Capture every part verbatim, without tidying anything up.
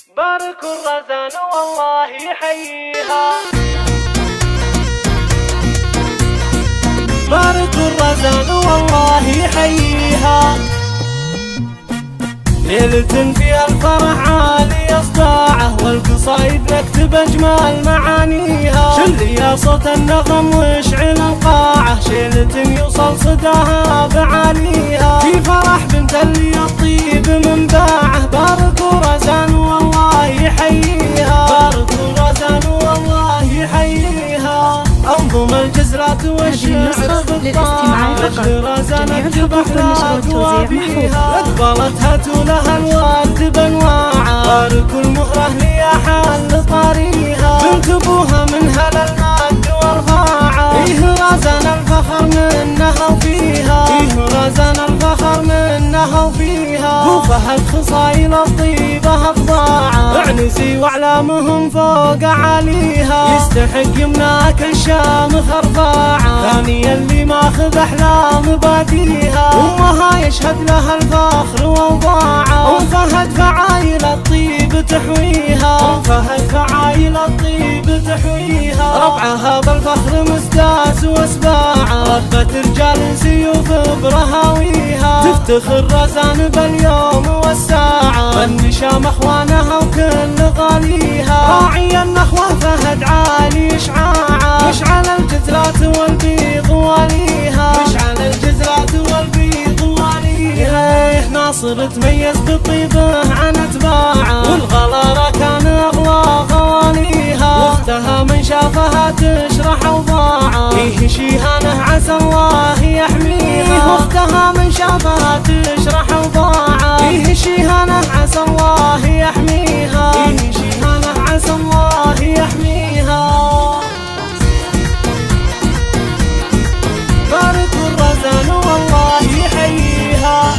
بارك الرزان والله يحييها، بارك الرزان والله يحييها، ليلة فيها الفرح عالي اصداعه والقصايد نكتب اجمل معانيها، شل يا صوت النغم واشعل القاعه، شيلة يوصل صداها بعاليها، في فرح بنت اللي الطيب من باعه، بارك الرزان والله يحييها، بارك الرزان والله يحييها، انظم الجزرات والشعر بالطاعه، لجل رزانك تبح لا فيها، اقبلتها تولها الورد بانواعه، بارك المهره ليا حل طريها، بنت ابوها من هلا المجد والرفاعه، ايه رزان الفخر منها وفيها، ايه رزان الفخر منها وفيها، وفهد خصايل الطيبه افضاعه، اعنسي واعلامهم فوق عليها، يستحق يمناك الشامخ رفاعه، ثانيا اللي ماخذ احلام باديها، امها يشهد لها الفخر واوضاعه، ام فهد فعايل الطيب تحويها، ام فهد فعايل الطيب تحويها، ربعها بالفخر مستاس واسباعه، ربة رجال سيوف برهاويها، تفتخر رزان باليوم والساعه، النشام اخوانها وكل غاليها، راعي النخوه فهد عالي اشعاعه، مشعل الجزرات والبيض واليها، مشعل الجزرات والبيض واليها، ناصر تميز بطيبه عن اتباعه، والغلاره كان اغلى غواليها، واختها من شافها تشرح اوضاعه، فيه شيهانه عسى الله يحميها، واختها من شافها تشرح اوضاعه، فيه شيهانه عسى الله يحميها، فيه شيهانه عسى الله يحميها، بارك الرزان والله يحييها،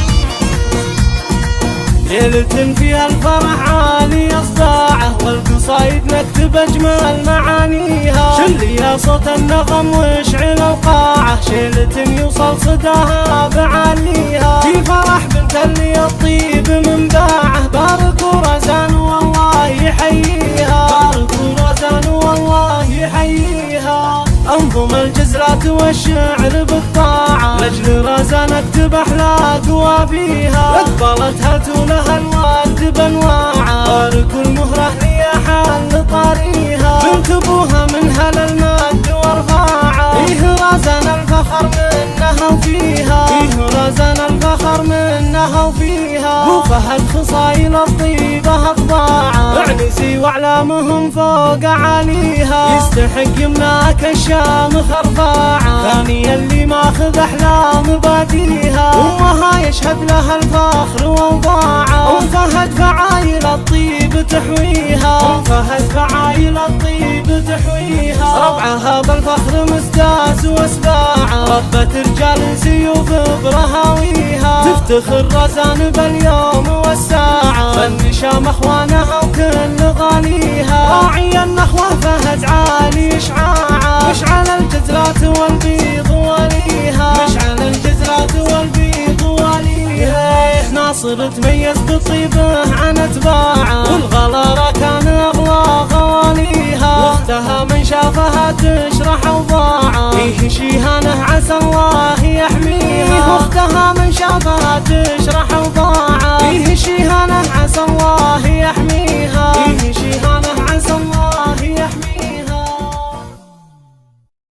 ليلة فيها الفرح عالي اصداعه والقصايد نكتب اجمل معانيها، شل يا صوت النغم واشعل القاعه، شيلة يوصل صداها بعاليها، في فرح بنت اللي الطيب من باعه، بارك الرزان والله يحييها، بارك الرزان والله يحييها، انظم الجزرات والشعر بالطاعه، لجل رزانك تبح لا قوى فيها، اقبلتها تولها الورد بانواعه، بارك المهره ليا حل طريها، بنت ابوها من هلا المجد والرفاعه، ايه رزان الفخر منها وفيها، ايه رزان الفخر منها وفيها، وفهد خصايل الطيبه افضاعه، اعنسي واعلامهم فوق عليها، يستحق يمناك الشامخ رفاعه، ثانيا اللي ماخذ احلام باديها، امها يشهد لها الفخر واوضاعه، ام فهد فعايل الطيب تحويها، ام فهد فعايل الطيب تحويها، ربعها بالفخر مستاس واسباعه، ربة رجال سيوف برهاويها، تفتخر رزان باليوم والساعه، النشام اخوانها وكل غاليها، راعي النخوه فهد عالي اشعاعه، مشعل الجزرات والبيض واليها، مشعل الجزرات والبيض واليها، ناصر تميز بطيبه عن اتباعه، والغلاره كان اغلى غواليها، واختها من شافها تشرح اوضاعه، فيه شيهانه عسى الله يحميها، واختها من شافها تشرح اوضاعه، فيه شيهانه عسى الله